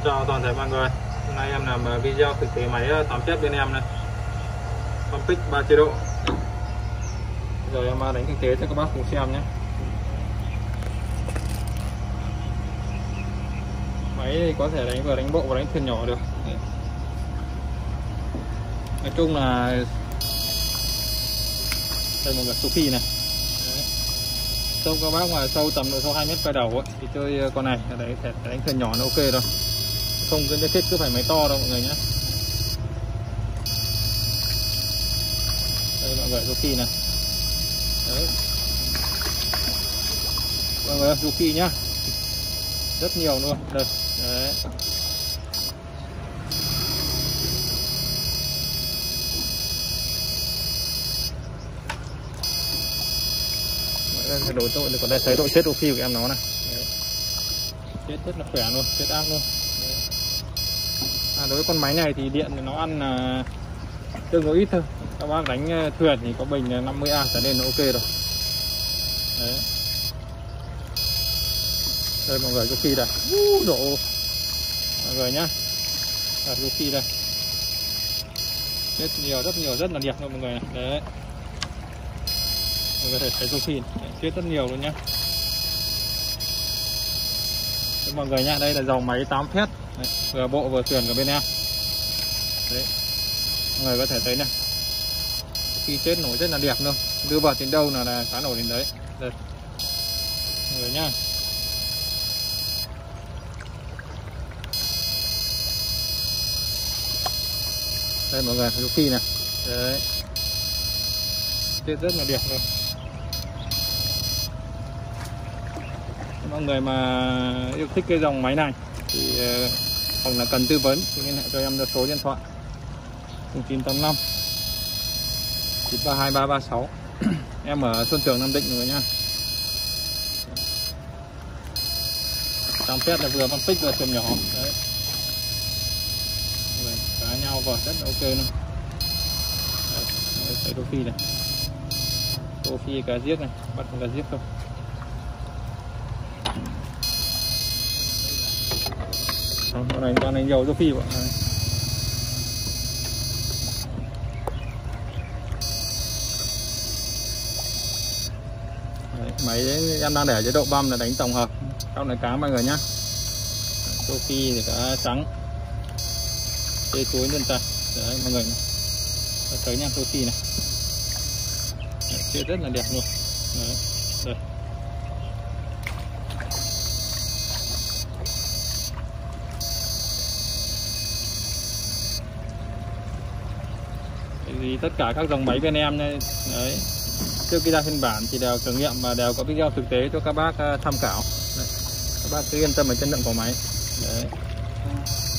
Chào toàn thể mọi người. Hôm nay em làm video thực tế máy 8 phép bên em này, con pick 3 chế độ. Giờ em đánh thực tế cho các bác cùng xem nhé. Máy thì có thể đánh vừa đánh bộ và đánh thuyền nhỏ được. Nói chung là đây một cái Sophie này. Sâu các bác mà sâu tầm độ sâu 2 mét quay đầu ấy, thì chơi con này đấy, thể đánh thuyền nhỏ nó ok rồi, không cứ nhất thiết cứ phải máy to đâu mọi người nhé. Đây mọi người, Sophie này đấy, mọi người Sophie nhá, rất nhiều luôn đây đấy. Đối tội còn đây thấy độ chết Sophie của em nó này. Đấy. Chết rất là khỏe luôn, chết ác luôn. Đối với con máy này thì điện nó ăn là tương đối ít thôi. Các bác đánh thuyền thì có bình 50A trở lên là ok rồi. Đấy. Đây mọi người, Sophie đây. Độ mọi người nhá. Sophie đây. Chết nhiều, rất là đẹp luôn mọi người này. Đấy. Mọi người có thể thấy Sophie chết rất nhiều luôn nhá. Đấy, mọi người nhá, đây là dòng máy 8 phép, vừa bộ vừa thuyền của bên em. Đấy. Mọi người có thể thấy này. Khi chết nổi rất là đẹp luôn. Đưa vào đến đâu là cá nổi đến đấy. Đây. Mọi người nhá. Đây mọi người, Sophie này. Đấy. Chết rất là đẹp luôn. Mọi người mà yêu thích cái dòng máy này thì hoặc là cần tư vấn thì liên hệ cho em số điện thoại 0985 932 336. Em ở Xuân Trường, Nam Định rồi nhá. 8 phép là vừa con pick vừa thuyền nhỏ. Đấy. Cá nhau vọt rất là ok luôn. Đấy, thấy Sophie này. Sophie cá giết này, bắt con cá giết không. Con này toàn đánh dầu Sophie bọn này. Đấy, máy em đang để chế độ băm là đánh tổng hợp. Trong này cá mọi người nhá. Sophie thì cá trắng, cây chuối nhân tay. Đấy mọi người này. Thấy nha, Sophie này. Đấy, chết rất là đẹp luôn. Đấy. Đây. Thì tất cả các dòng máy bên em này, đấy, trước khi ra phiên bản thì đều thử nghiệm và đều có video thực tế cho các bác tham khảo. Đấy. Các bác cứ yên tâm về chất lượng của máy. Đấy.